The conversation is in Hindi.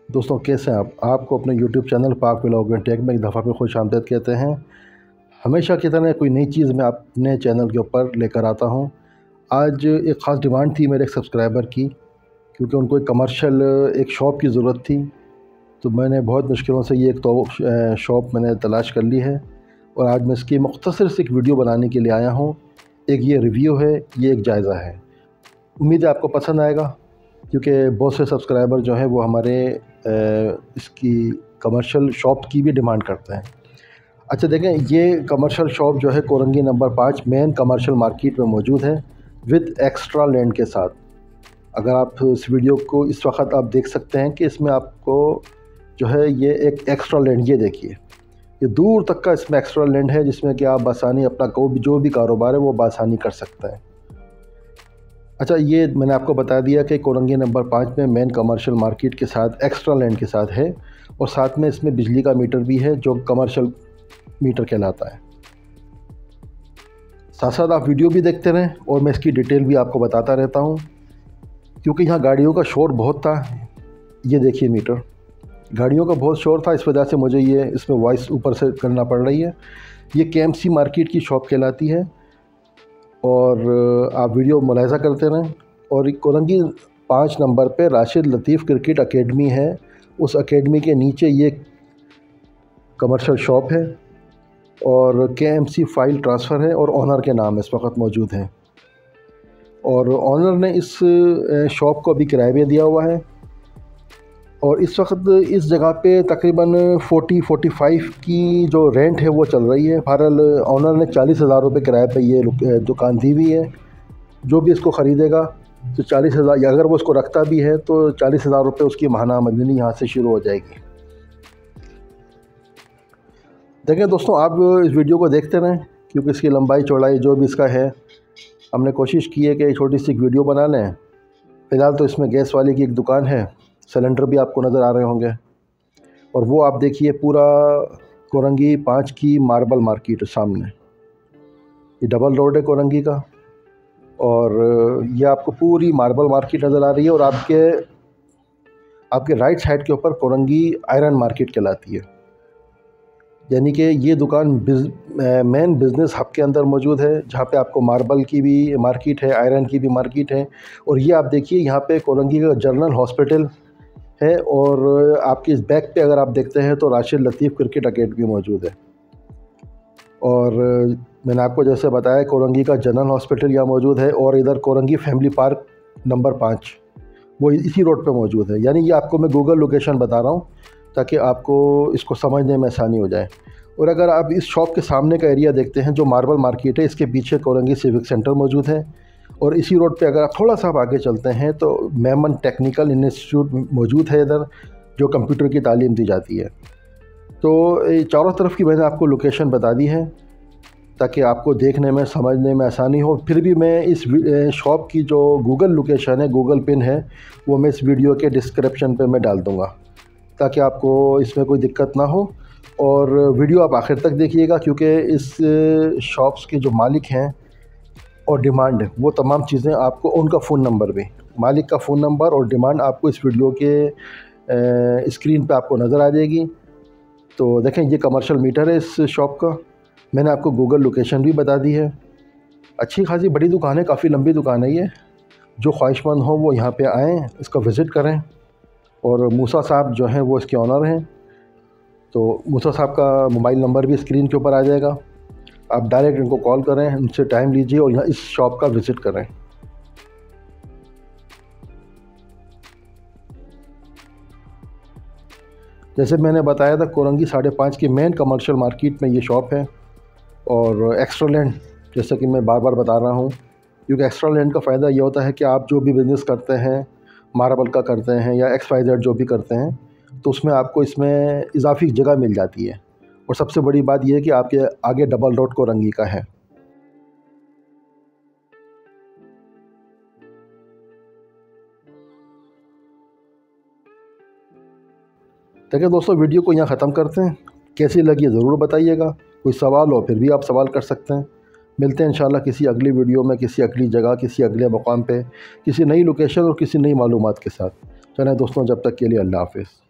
दोस्तों कैसे हैं आप? आपको अपने YouTube channel Pak vlog and tech में एक दफ़ा फिर खुश आमदीद कहते हैं। हमेशा की तरह कोई नई चीज़ मैं अपने चैनल के ऊपर लेकर आता हूं। आज एक ख़ास डिमांड थी मेरे एक सब्सक्राइबर की, क्योंकि उनको एक कमर्शियल एक शॉप की ज़रूरत थी। तो मैंने बहुत मुश्किलों से ये एक शॉप मैंने तलाश कर ली है और आज मैं इसकी मुख्तसर से एक वीडियो बनाने के लिए आया हूँ। एक ये रिव्यू है, ये एक जायज़ा है। उम्मीद है आपको पसंद आएगा, क्योंकि बहुत से सब्सक्राइबर जो हैं वो हमारे इसकी कमर्शियल शॉप की भी डिमांड करते हैं। अच्छा देखें, ये कमर्शियल शॉप जो है Korangi number 5 main commercial market में मौजूद है विद एक्स्ट्रा लैंड के साथ। अगर आप इस वीडियो को इस वक्त आप देख सकते हैं कि इसमें आपको जो है ये एक एक्स्ट्रा लैंड, ये देखिए, ये दूर तक का इसमें एक्स्ट्रा लैंड है, जिसमें कि आप आसानी अपना जो भी कारोबार है वो आसानी कर सकते हैं। अच्छा, ये मैंने आपको बता दिया कि कोरंगी नंबर 5 में मेन कमर्शियल मार्केट के साथ एक्स्ट्रा लैंड के साथ है और साथ में इसमें बिजली का मीटर भी है जो कमर्शियल मीटर कहलाता है। साथ साथ आप वीडियो भी देखते रहें और मैं इसकी डिटेल भी आपको बताता रहता हूँ, क्योंकि यहाँ गाड़ियों का शोर बहुत था। ये देखिए मीटर, गाड़ियों का बहुत शोर था, इस वजह से मुझे ये इसमें वॉइस ऊपर से करना पड़ रही है। ये KMC मार्केट की शॉप कहलाती है और आप वीडियो मुलाहिज़ा करते रहें। और कोरंगी 5 नंबर पे राशिद लतीफ़ क्रिकेट एकेडमी है, उस एकेडमी के नीचे ये कमर्शियल शॉप है और KMC फाइल ट्रांसफ़र है और ऑनर के नाम इस वक्त मौजूद हैं। और ऑनर ने इस शॉप को अभी किराए पे दिया हुआ है और इस वक्त इस जगह पे तकरीबन 40-45 की जो रेंट है वो चल रही है। बहरहाल ऑनर ने 40,000 रुपये किराए पे ये दुकान दी हुई है। जो भी इसको ख़रीदेगा तो 40,000, या अगर वो इसको रखता भी है तो 40,000 रुपये उसकी माहाना आमदनी यहाँ से शुरू हो जाएगी। देखें दोस्तों, आप इस वीडियो को देखते रहें, क्योंकि इसकी लंबाई चौड़ाई जो भी इसका है, हमने कोशिश की है कि छोटी सी एक वीडियो बना लें। फ़िलहाल तो इसमें गैस वाले की एक दुकान है, सिलेंडर भी आपको नज़र आ रहे होंगे। और वो आप देखिए पूरा कोरंगी 5 की मार्बल मार्केट सामने, ये डबल रोड है कोरंगी का और ये आपको पूरी मार्बल मार्केट नज़र आ रही है। और आपके राइट साइड के ऊपर कोरंगी आयरन मार्केट कहलाती है, यानी कि ये दुकान मेन बिज़नेस हब के अंदर मौजूद है, जहाँ पे आपको मार्बल की भी मार्केट है, आयरन की भी मार्केट है। और ये आप देखिए यहाँ पे कोरंगी का जनरल हॉस्पिटल है और आपकी इस बैक पे अगर आप देखते हैं तो राशिद लतीफ़ क्रिकेट एकेडमी मौजूद है। और मैंने आपको जैसे बताया कोरंगी का जनरल हॉस्पिटल यहाँ मौजूद है और इधर कोरंगी फैमिली पार्क नंबर 5 वो इसी रोड पे मौजूद है। यानी ये आपको मैं गूगल लोकेशन बता रहा हूँ ताकि आपको इसको समझने में आसानी हो जाए। और अगर आप इस शॉप के सामने का एरिया देखते हैं जो मार्बल मार्केट है, इसके पीछे कोरंगी सिविक सेंटर मौजूद है और इसी रोड पे अगर आप थोड़ा सा आगे चलते हैं तो मेमन टेक्निकल इंस्टीट्यूट मौजूद है इधर, जो कंप्यूटर की तालीम दी जाती है। तो चारों तरफ की मैंने आपको लोकेशन बता दी है ताकि आपको देखने में समझने में आसानी हो। फिर भी मैं इस शॉप की जो गूगल लोकेशन है, गूगल पिन है, वो मैं इस वीडियो के डिस्क्रिप्शन पे मैं डाल दूँगा ताकि आपको इसमें कोई दिक्कत ना हो। और वीडियो आप आखिर तक देखिएगा, क्योंकि इस शॉप्स के जो मालिक हैं और डिमांड, वो तमाम चीज़ें आपको, उनका फ़ोन नंबर भी, मालिक का फ़ोन नंबर और डिमांड आपको इस वीडियो के स्क्रीन पे आपको नज़र आ जाएगी। तो देखें, ये कमर्शियल मीटर है इस शॉप का, मैंने आपको गूगल लोकेशन भी बता दी है। अच्छी खासी बड़ी दुकान है, काफ़ी लंबी दुकान है ये। जो ख्वाहिशमंद हो वो यहाँ पे आएँ, इसका विज़िट करें। और मूसा साहब जो हैं वो इसके ऑनर हैं, तो मूसा साहब का मोबाइल नंबर भी स्क्रीन के ऊपर आ जाएगा। आप डायरेक्ट इनको कॉल करें, उनसे टाइम लीजिए और यहाँ इस शॉप का विज़िट करें। जैसे मैंने बताया था, कोरंगी 5.5 की मेन कमर्शियल मार्केट में ये शॉप है। और एक्स्ट्रा लैंड, जैसा कि मैं बार बार बता रहा हूँ, क्योंकि एक्स्ट्रा लैंड का फ़ायदा ये होता है कि आप जो भी बिज़नेस करते हैं, मार्बल का करते हैं या XYZ जो भी करते हैं, तो उसमें आपको इसमें इजाफी जगह मिल जाती है। और सबसे बड़ी बात यह है कि आपके आगे डबल रोड कोरंगी का है। देखिए दोस्तों, वीडियो को यहाँ ख़त्म करते हैं। कैसी लगी ज़रूर बताइएगा। कोई सवाल हो फिर भी आप सवाल कर सकते हैं। मिलते हैं इंशाल्लाह किसी अगली वीडियो में, किसी अगली जगह, किसी अगले मुकाम पे, किसी नई लोकेशन और किसी नई मालूमात के साथ। चलें दोस्तों, जब तक के लिए अल्लाह हाफ़िज़।